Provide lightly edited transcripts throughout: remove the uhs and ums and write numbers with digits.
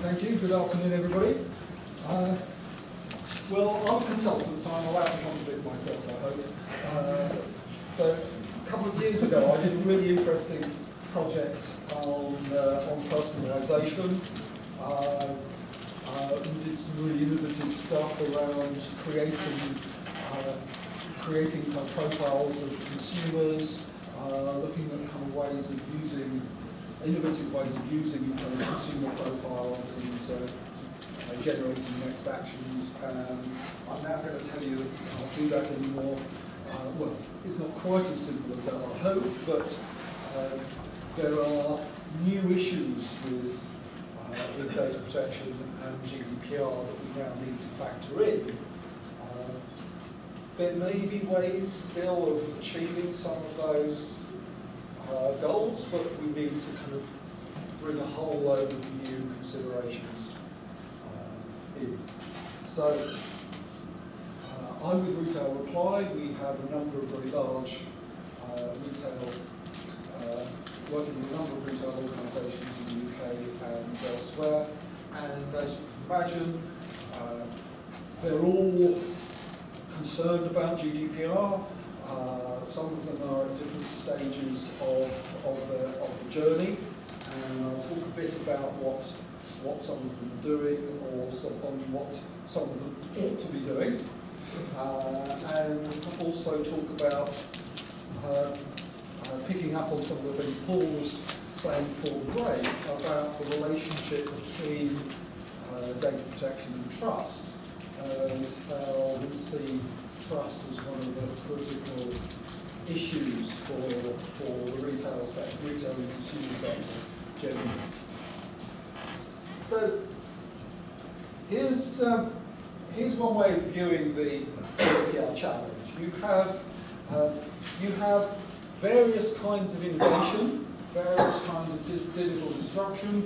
Thank you. Good afternoon, everybody. Well, I'm a consultant, so I'm allowed to contradict myself, I hope. So, a couple of years ago, I did a really interesting project on personalisation. We did some really innovative stuff around creating kind of profiles of consumers, looking at kind of ways of using innovative ways of using consumer profiles and generating next actions. And I'm now going to tell you that I can't do that anymore. Well, it's not quite as simple as that, I hope, but there are new issues with data protection and GDPR that we now need to factor in. There may be ways still of achieving some of those goals, but we need to kind of bring a whole load of new considerations in. So, I'm with Retail Reply. We have a number of very large working with a number of retail organisations in the UK and elsewhere. And as you can imagine, they're all concerned about GDPR. Some of them are at different stages of the journey, and I'll talk a bit about what some of them are doing, or what some of them ought to be doing, and also talk about picking up on some of the things Paul was saying before the break about the relationship between data protection and trust, and how we see trust as one of the critical issues for the retail sector, retail and consumer sector generally. So here's one way of viewing the GDPR challenge. You have various kinds of innovation, various kinds of digital disruption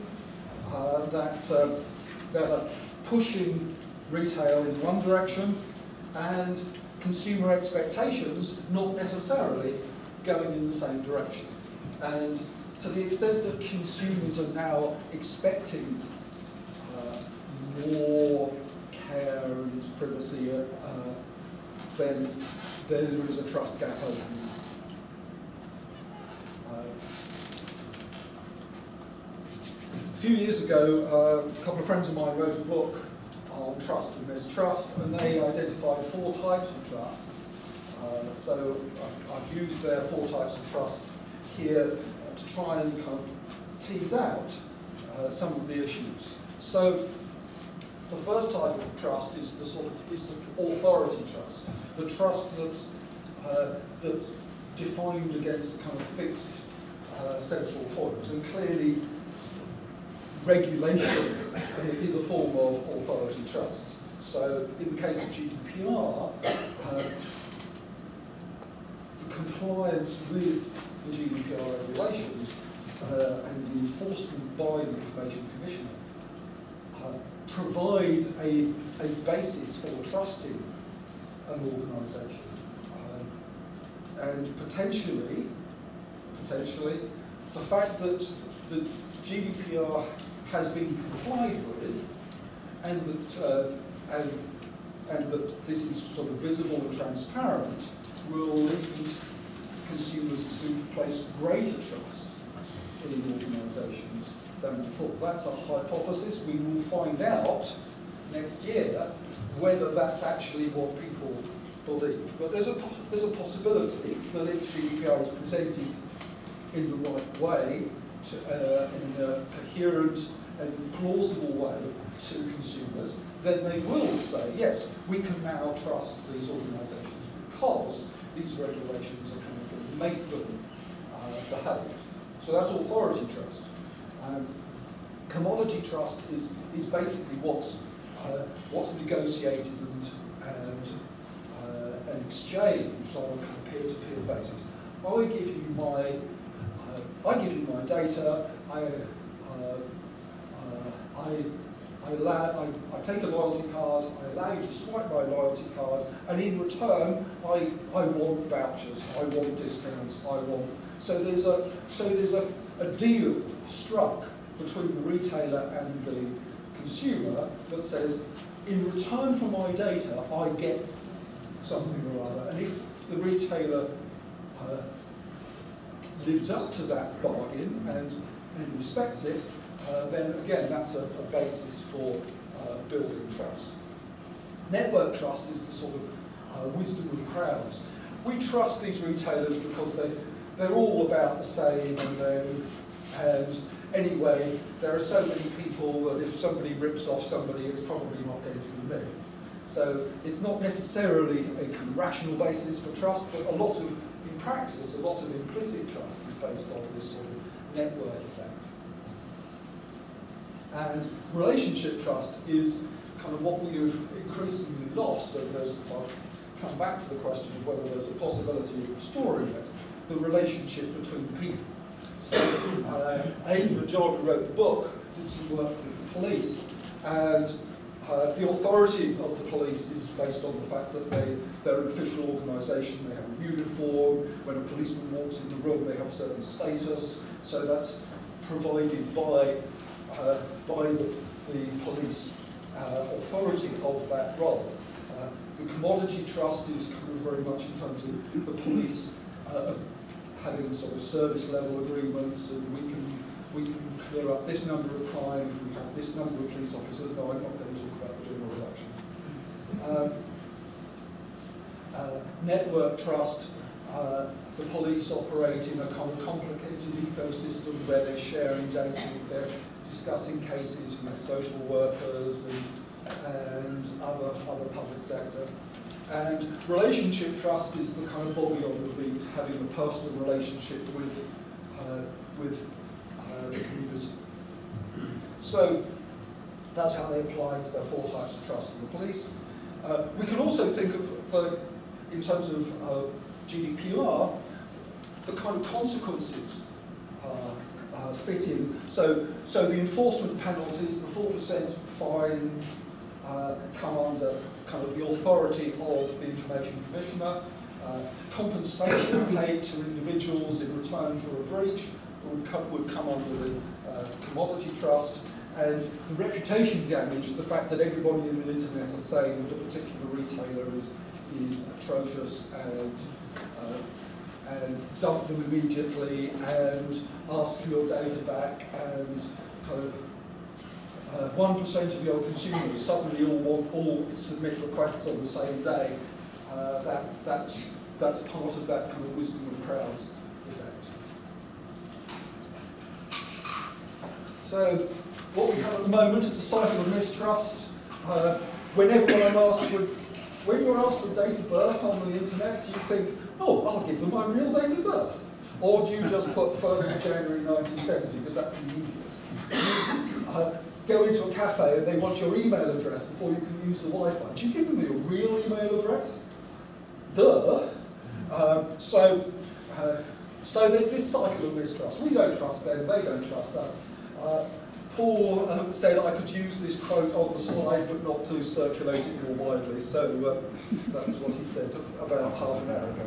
that are pushing retail in one direction, and consumer expectations not necessarily going in the same direction. And to the extent that consumers are now expecting more care and privacy, then there is a trust gap opening. A few years ago, a couple of friends of mine wrote a book on trust and mistrust, and they identified 4 types of trust. So I've used their 4 types of trust here to try and kind of tease out some of the issues. So the first type of trust is the authority trust, the trust that's defined against a kind of fixed central point, and clearly regulation is a form of authority trust. So in the case of GDPR, the compliance with the GDPR regulations and the enforcement by the Information Commissioner provide a basis for trusting an organisation. And potentially, the fact that the GDPR has been complied with, and that this is sort of visible and transparent, will lead consumers to place greater trust in organisations than before. That's a hypothesis. We will find out next year whether that's actually what people believe. But there's a possibility that if GDPR is presented in the right way, in a coherent and plausible way to consumers, then they will say, yes, we can now trust these organisations because these regulations are kind of going to make them behave. So that's authority trust. Commodity trust is basically what's negotiated and exchanged on a kind of peer-to-peer basis. I give you my data. I take a loyalty card, I allow you to swipe my loyalty card, and in return, I want vouchers, I want discounts, So there's a deal struck between the retailer and the consumer that says, in return for my data, I get something or other. And if the retailer lives up to that bargain and respects it, then again, that's a basis for building trust. Network trust is the sort of wisdom of crowds. We trust these retailers because they're all about the same, and anyway, there are so many people that if somebody rips off somebody, it's probably not going to be me. So it's not necessarily a kind of rational basis for trust, but in practice, a lot of implicit trust is based on this sort of network effect. And relationship trust is kind of what we have increasingly lost, and I'll come back to the question of whether there's a possibility of restoring it, the relationship between people. So Aidan John, who wrote the book, did some work with the police, and the authority of the police is based on the fact that they're an official organisation, they have a uniform, when a policeman walks in the room they have a certain status, so that's provided by the police authority of that role. The commodity trust is kind of very much in terms of the police having sort of service level agreements, and we can clear up this number of crimes, we have this number of police officers. No, I'm not going to talk about the general election. Network trust, the police operate in a kind of complicated ecosystem where they're sharing data, they're discussing cases with social workers and other public sector. And relationship trust is the kind of body on the beat, having a personal relationship with the community. So that's how they apply to their 4 types of trust in the police. We can also think of, in terms of GDPR, the kind of consequences fit in. So the enforcement penalties, the 4% fines, come under kind of the authority of the Information Commissioner. Compensation paid to individuals in return for a breach would come under the commodity trust. And the reputation damage, the fact that everybody in the internet are saying that a particular retailer is atrocious and dump them immediately and ask for your data back, and kind of 1% of your consumers suddenly all submit requests on the same day. That's part of that kind of wisdom of crowds effect. So what we have at the moment is a cycle of mistrust. When you're asked for date of birth on the internet, do you think, oh, I'll give them my real date of birth? Or do you just put 1st of January 1970 because that's the easiest? Go into a cafe and they want your email address before you can use the Wi-Fi. Do you give them your real email address? Duh. So there's this cycle of mistrust. We don't trust them, they don't trust us. Paul said I could use this quote on the slide but not to circulate it more widely, so that's what he said about half an hour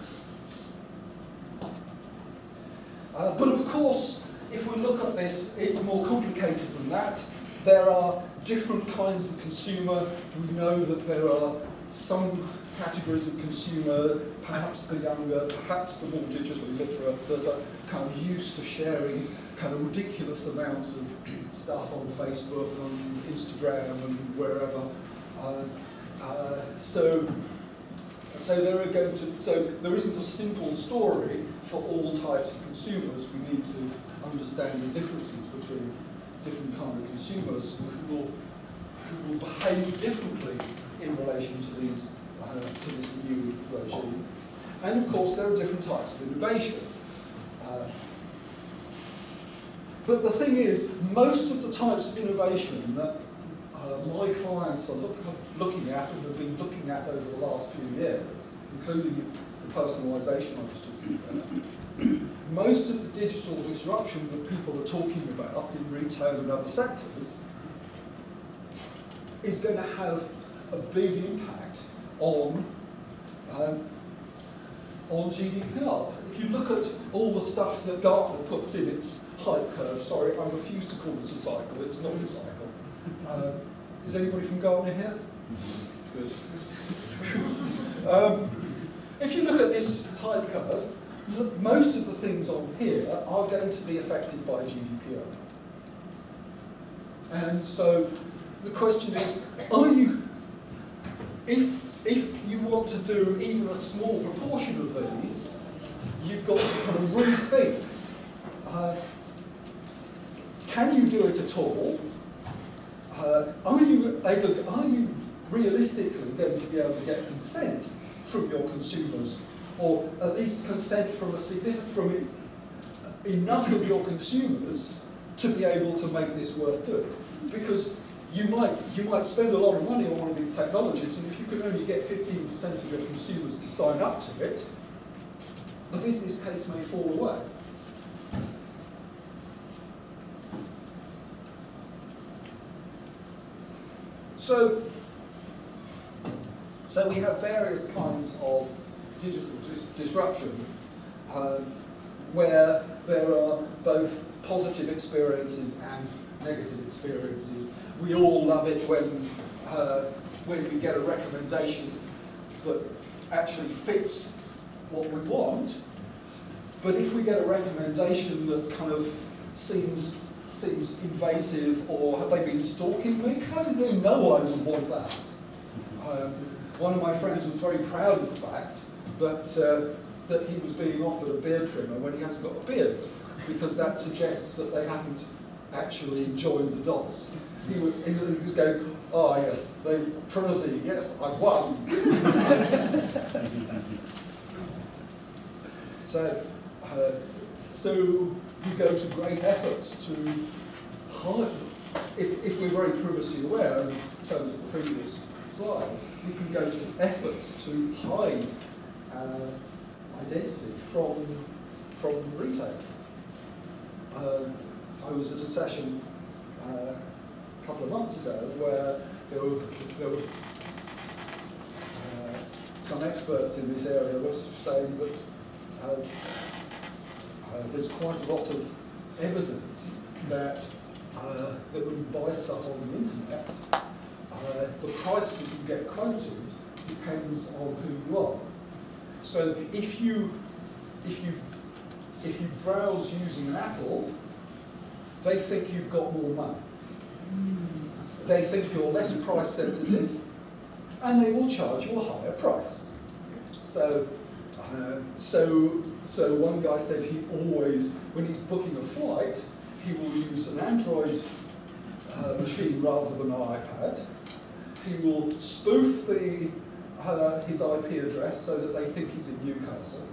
ago. But of course, if we look at this, it's more complicated than that. There are different kinds of consumer. We know that there are some categories of consumer, perhaps the younger, perhaps the more digitally literate, that are kind of used to sharing kind of ridiculous amounts of stuff on Facebook, on Instagram, and wherever. So there isn't a simple story for all types of consumers. We need to understand the differences between different kinds of consumers who will behave differently in relation to this new regime. And of course, there are different types of innovation. But the thing is, most of the types of innovation that my clients are looking at and have been looking at over the last few years, including the personalisation I was talking about, most of the digital disruption that people are talking about in retail and other sectors is going to have a big impact on GDPR. If you look at all the stuff that Gartner puts in its hype curve, sorry, I refuse to call this a cycle, it's not a cycle. Is anybody from Gartner here? Good. If you look at this hype curve, most of the things on here are going to be affected by GDPR. And so the question is, are you, if you want to do even a small proportion of these, you've got to kind of rethink. Can you do it at all? Are you realistically going to be able to get consent from your consumers, or at least consent from enough of your consumers to be able to make this worth doing? Because you might spend a lot of money on one of these technologies, and if you can only get 15% of your consumers to sign up to it, the business case may fall away. So we have various kinds of digital disruption where there are both positive experiences and negative experiences. We all love it when we get a recommendation that actually fits what we want, but if we get a recommendation that kind of seems invasive, or have they been stalking me? How did they know I would want that? One of my friends was very proud of the fact that he was being offered a beard trimmer when he hasn't got a beard, because that suggests that they haven't actually joined the dots. He was going, oh yes, privacy, yes, I won. So you go to great efforts to hide. If we're very privacy aware, in terms of the previous slide, we can go to efforts to hide identity from retailers. I was at a session a couple of months ago where there were some experts in this area were saying that there's quite a lot of evidence that when you buy stuff on the internet, the price that you get quoted depends on who you are. So if you browse using an Apple, they think you've got more money. They think you're less price sensitive, and they will charge you a higher price. So one guy said he always, when he's booking a flight, he will use an Android machine rather than an iPad. He will spoof his IP address so that they think he's in Newcastle.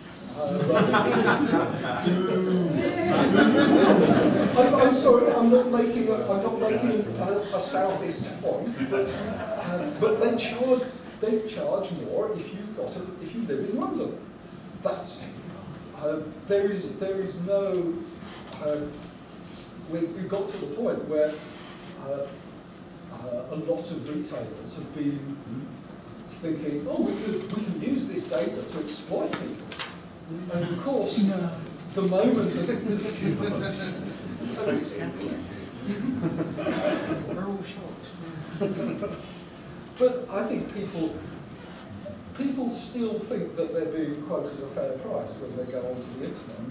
I'm sorry, I'm not making a southeast point, but they charge more if you live in London. That's there is no. We've got to the point where a lot of retailers have been thinking, oh, we can use this data to exploit people. And of course, the moment that we're all shocked. But I think people still think that they're being quoted a fair price when they go onto the internet,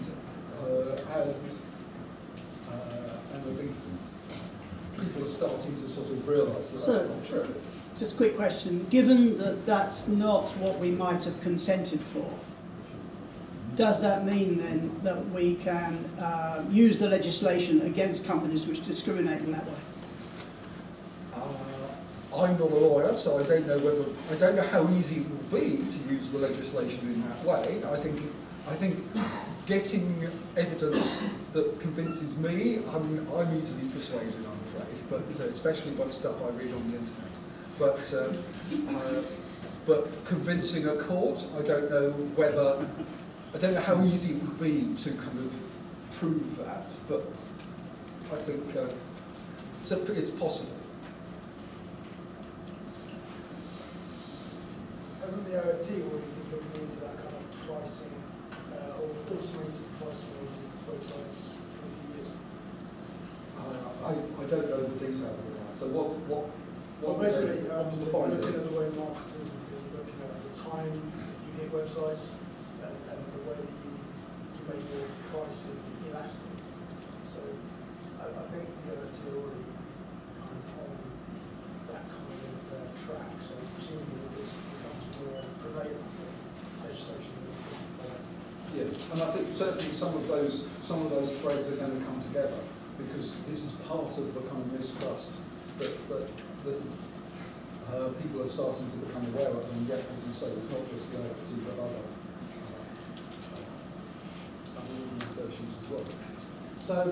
and I think people are starting to sort of realise that that's not true. Just a quick question. Given that that's not what we might have consented for, does that mean then that we can use the legislation against companies which discriminate in that way? I'm not a lawyer, so I don't know how easy it will be to use the legislation in that way. I think getting evidence that convinces me, I'm easily persuaded, I'm afraid, but especially by stuff I read on the internet. But convincing a court, I don't know how easy it would be to kind of prove that, but I think it's possible. Hasn't the OFT already been looking into that kind of pricing or automated pricing on websites for a few years? I don't know the details of that. So what basically, what was the we're finding? looking at the way marketers have been looking at the time you hit websites and the way that you make your pricing elastic. So I think the LFT are already kind of on that kind of track. So presumably if this becomes more prevalent, then legislation will be for it. Yeah, and I think certainly some of those threads are going to come together, because this is part of the kind of mistrust that people are starting to become aware of, and yet, as you say, it's not just the LFT but other organisations as well.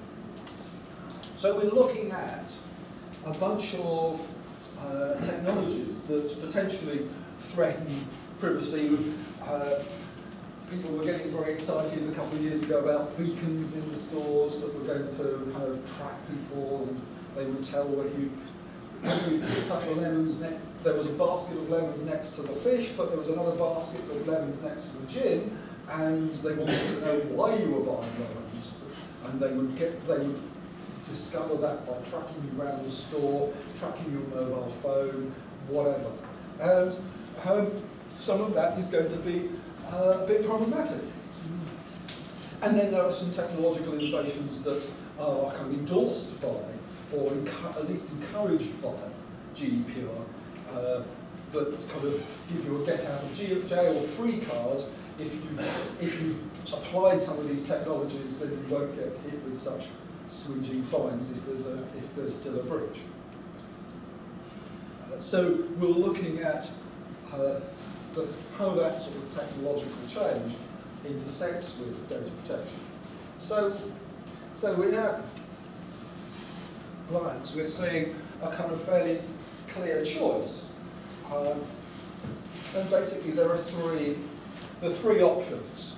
So we're looking at a bunch of technologies that potentially threaten privacy. People were getting very excited a couple of years ago about beacons in the stores that were going to kind of track people, and they would tell where you picked up the lemons. There was a basket of lemons next to the fish, but there was another basket of lemons next to the gin, and they wanted to know why you were buying lemons, and they would discover that by tracking you around the store, tracking your mobile phone, whatever. And some of that is going to be a bit problematic. And then there are some technological innovations that are kind of endorsed by, or at least encouraged by GDPR, that kind of give you a get out of jail free card if you've applied some of these technologies. Then you won't get hit with such swinging fines if there's still a breach. So we're looking at how that sort of technological change intersects with data protection. So in our clients, we're seeing a kind of fairly clear choice, and basically there are three options.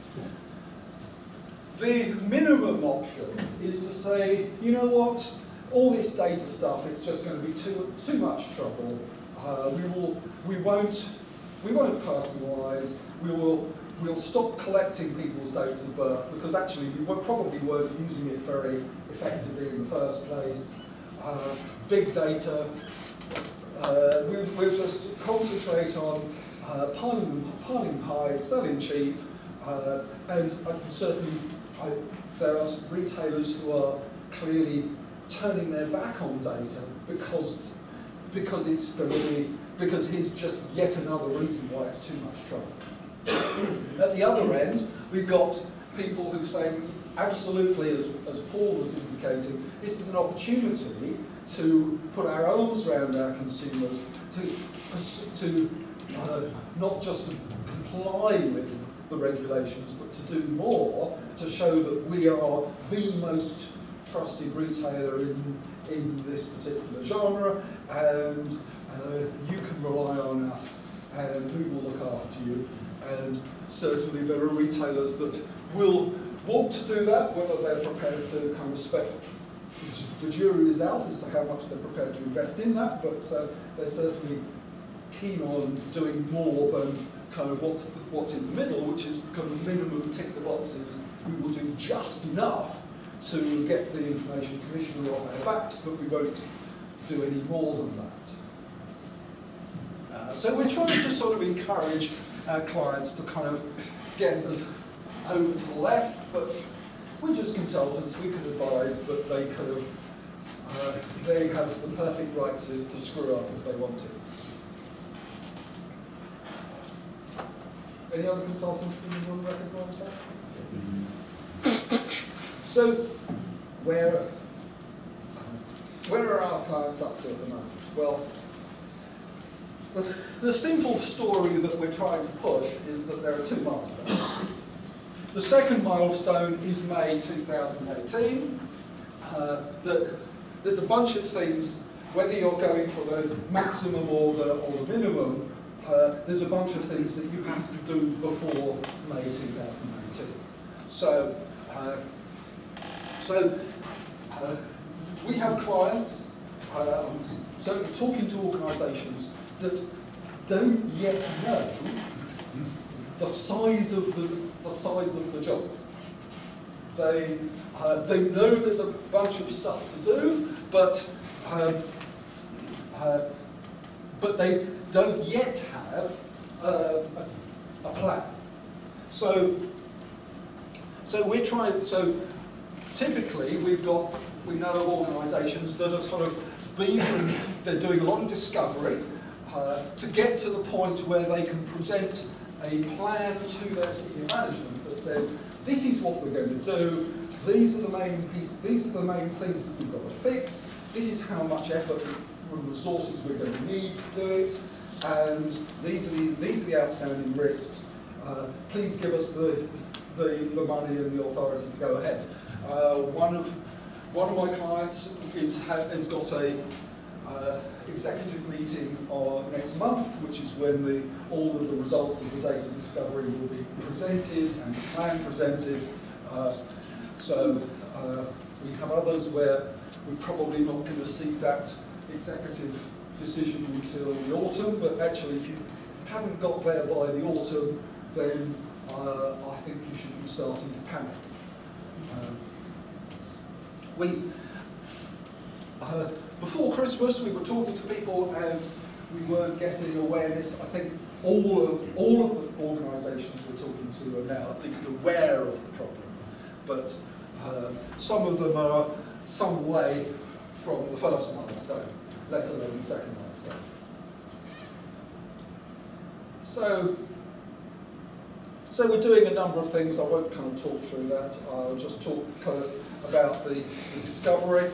The minimum option is to say, you know what, all this data stuff, it's just going to be too much trouble. We won't personalise. We'll stop collecting people's dates of birth, because actually we probably weren't using it very effectively in the first place. Big data. We'll just concentrate on piling high, selling cheap, and certainly there are retailers who are clearly turning their back on data because it's going to be, because it's just yet another reason why it's too much trouble. At the other end, we've got people who say, absolutely, as Paul was indicating, this is an opportunity to put our arms around our consumers, to not just to comply with the regulations, but to do more to show that we are the most trusted retailer in this particular genre, and you can rely on us, and we will look after you. And certainly there are retailers that will want to do that, whether they're prepared to kind of spend. The jury is out as to how much they're prepared to invest in that, but they're certainly keen on doing more than kind of what's in the middle, which is kind of minimum tick the boxes. We will do just enough to get the Information Commissioner off our backs, but we won't do any more than that. So we're trying to sort of encourage our clients to kind of get us over to the left, but we're just consultants, we can advise, but they kind of, they have the perfect right to screw up if they want to. Any other consultants in the room recognise that? So, where are our clients up to at the moment? Well, the simple story that we're trying to push is that there are two milestones. The second milestone is May 2018. That there's a bunch of things, whether you're going for the maximum or the minimum, there's a bunch of things that you have to do before May 2018. So we have clients, so talking to organisations that don't yet know the size of the job. They know there's a bunch of stuff to do, but but they don't yet have a plan. So we're trying. So typically, we know of organisations that are sort of they're doing a lot of discovery to get to the point where they can present a plan to their senior management that says, this is what we're going to do. These are the main pieces. These are the main things that we've got to fix. This is how much effort and resources we're going to need to do it. And these are the outstanding risks. Please give us the money and the authority to go ahead. One of my clients has got a executive meeting next month, which is when all of the results of the data discovery will be presented and the plan presented. We have others where we're probably not going to see that executive decision until the autumn, but actually if you haven't got there by the autumn, then I think you should be starting to panic. Before Christmas, we were talking to people and we weren't getting awareness. I think all of the organisations we're talking to are now at least aware of the problem, but some of them are some way from the first milestone, let alone the second milestone. So we're doing a number of things. I won't kind of talk through that. I'll just talk kind of about the discovery.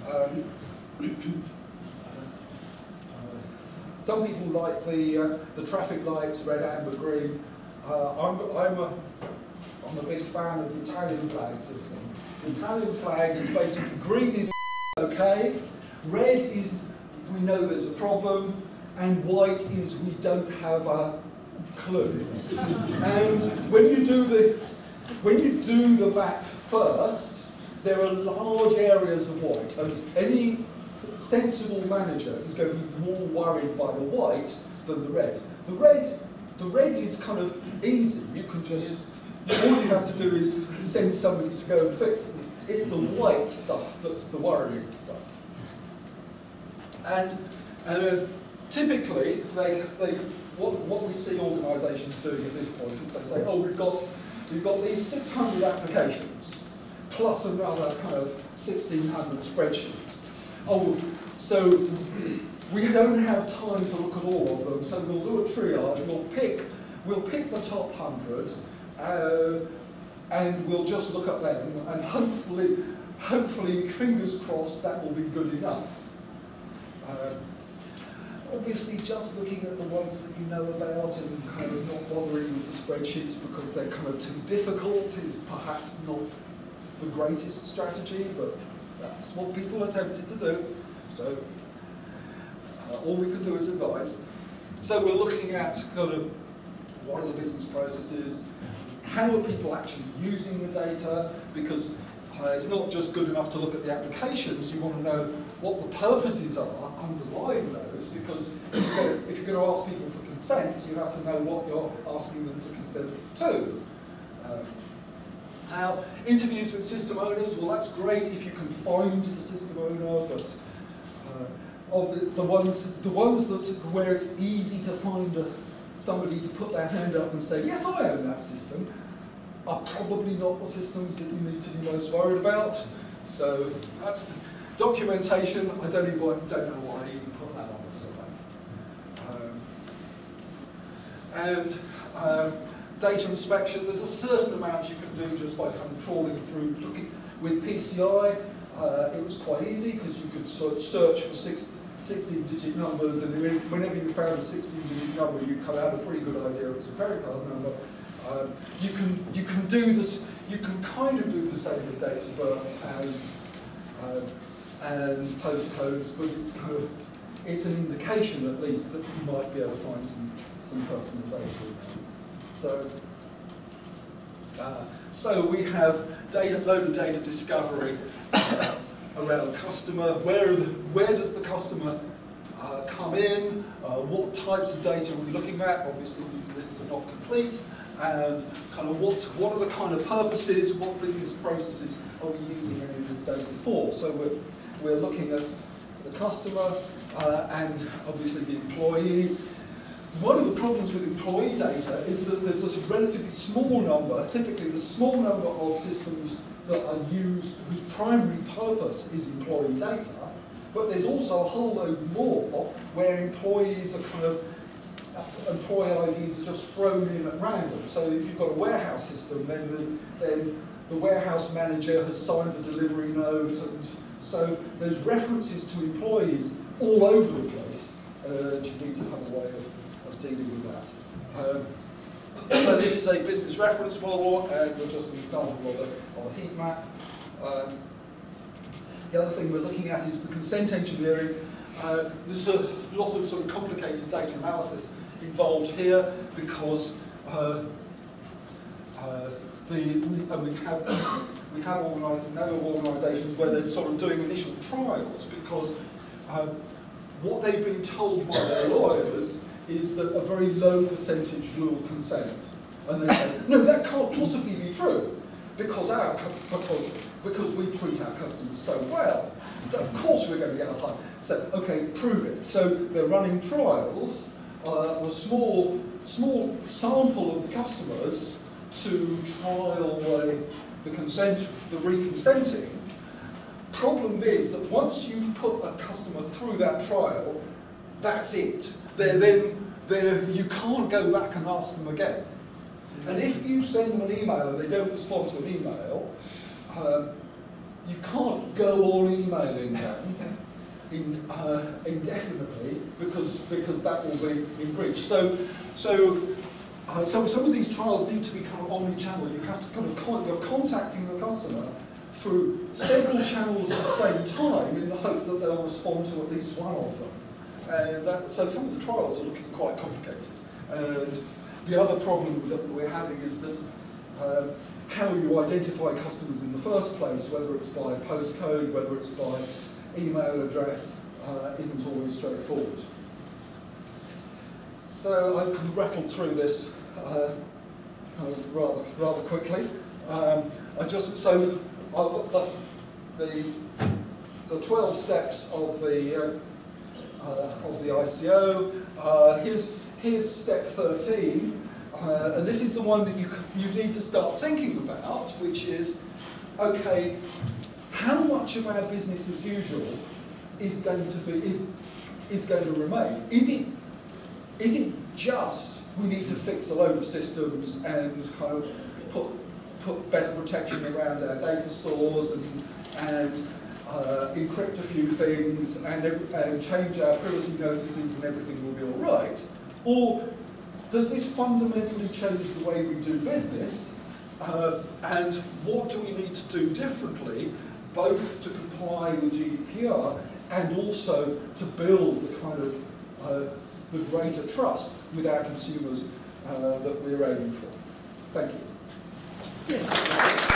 Some people like the traffic lights, red, amber, green. I'm a big fan of the Italian flag system. The Italian flag is basically green is okay, red is we know there's a problem, and white is we don't have a clue. And when you do the map first, there are large areas of white, and any sensible manager is going to be more worried by the white than the red. The red is kind of easy. You can just, all you have to do is send somebody to go and fix it. It's the white stuff that's the worrying stuff. And typically, what we see organisations doing at this point is they say, oh, we've got these 600 applications plus another kind of 1,600 spreadsheets. Oh, so we don't have time to look at all of them, so we'll do a triage. We'll pick the top 100, and we'll just look at them, and hopefully, fingers crossed, that will be good enough. Obviously, just looking at the ones that you know about and kind of not bothering with the spreadsheets because they're kind of too difficult is perhaps not the greatest strategy, but that's what people are tempted to do. So all we can do is advise. So we're looking at kind of what are the business processes, how are people actually using the data, because it's not just good enough to look at the applications, you want to know what the purposes are underlying those, because if you're going to ask people for consent, you have to know what you're asking them to consent to. Interviews with system owners, well that's great if you can find the system owner, but the ones that where it's easy to find somebody to put their hand up and say, yes, I own that system, are probably not the systems that you need to be most worried about. So that's documentation. I don't know why I even put that on the slide. Data inspection, there's a certain amount you can do just by kind of trawling through, looking with PCI. It was quite easy because you could sort of search for 16-digit numbers, and whenever you found a 16-digit number, you cut out a pretty good idea it was a credit card number. You can do this. You can kind of do the same with dates of birth and postcodes, but it's an indication at least that you might be able to find some personal data. So we have load of data discovery around customer. Where does the customer come in? What types of data are we looking at? Obviously, these lists are not complete. And kind of what are the kind of purposes? What business processes are we using any of this data for? So we're looking at the the customer and obviously the employee. One of the problems with employee data is that there's a relatively small number, typically the small number of systems that are used whose primary purpose is employee data, but there's also a whole load more where employees are kind of, employee IDs are just thrown in at random. So if you've got a warehouse system, then the warehouse manager has signed a delivery note, and so there's references to employees all over the place. You need to have a way of dealing with that. So this is a business reference model, and just an example of a heat map. The other thing we're looking at is the consent engineering. There's a lot of sort of complicated data analysis involved here because we have organisations where they're sort of doing initial trials because what they've been told by their lawyers is that a very low percentage will consent. And they say, no, that can't possibly be true because we treat our customers so well. Of course we're going to get a high. So, okay, prove it. So they're running trials, a small sample of the customers to trial the consent, the reconsenting. Problem is that once you've put a customer through that trial, that's it. You can't go back and ask them again. And if you send them an email and they don't respond to an email, you can't go on emailing them indefinitely because that will be in breach. So some of these trials need to be kind of omni-channel. You have to you're contacting the customer through several channels at the same time in the hope that they'll respond to at least one of them. And so some of the trials are looking quite complicated. And the other problem that we're having is that how you identify customers in the first place, whether it's by postcode, whether it's by email address, isn't always straightforward. So I can rattle through this rather quickly. The 12 steps of the ICO. Here's step 13, and this is the one that you need to start thinking about, which is, okay, how much of our business as usual is going to remain? Is it just we need to fix a load of systems and kind of put better protection around our data stores and encrypt a few things and change our privacy notices and everything will be all right? Or does this fundamentally change the way we do business? And what do we need to do differently, both to comply with GDPR and also to build the kind of the greater trust with our consumers that we're aiming for? Thank you. Yeah.